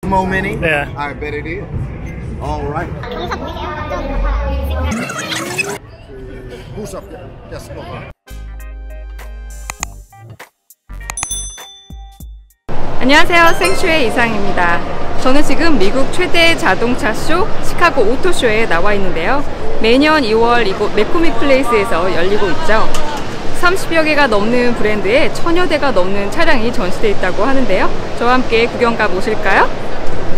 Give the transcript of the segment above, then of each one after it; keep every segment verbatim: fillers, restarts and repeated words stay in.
Osmo Mini? Yeah. I bet it is. All right. Who's up there? Yes, go on. 안녕하세요. 생쇼의 이상입니다. 저는 지금 미국 최대 자동차 쇼 시카고 오토쇼에 나와 있는데요. 매년 이월 이곳 맥코믹 플레이스에서 열리고 있죠. 삼십여 개가 넘는 브랜드에 천여 대가 넘는 차량이 전시되어 있다고 하는데요. 저와 함께 구경 가보실까요?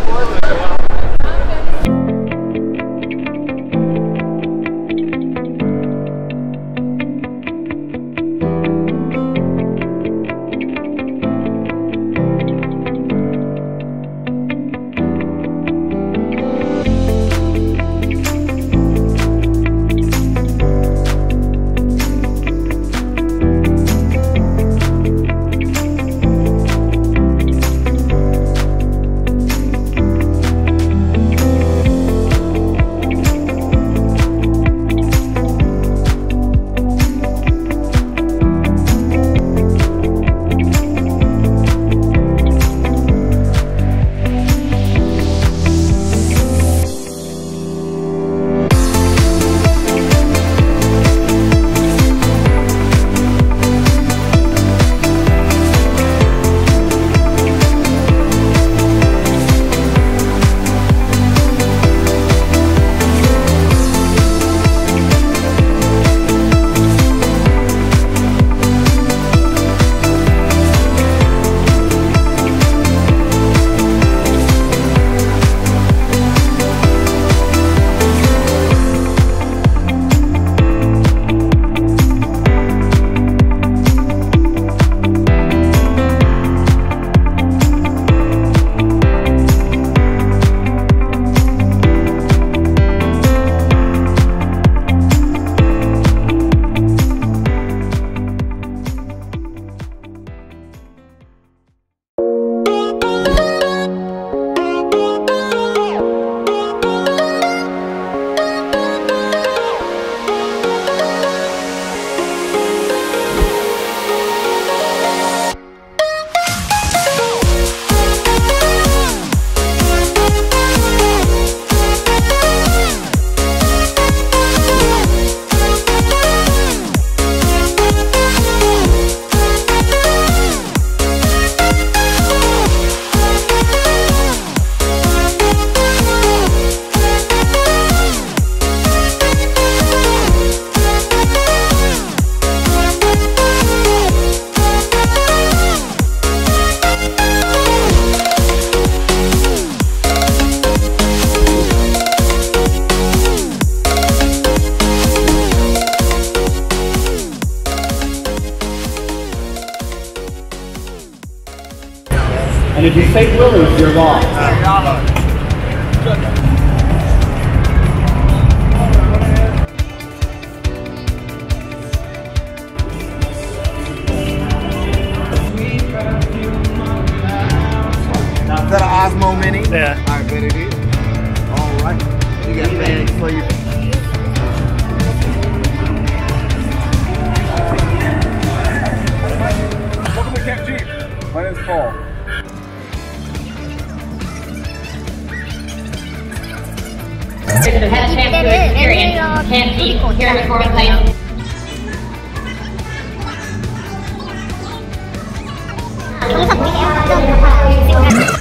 And if you say Willis, you're lost. Is that an Osmo Mini? Yeah. I bet it is. All right. You got bags for you. Welcome to Camp Jeep. My name's Paul. There's a head chance to experience Camp Jeep here at Corbin Heights. 경상 보이세요?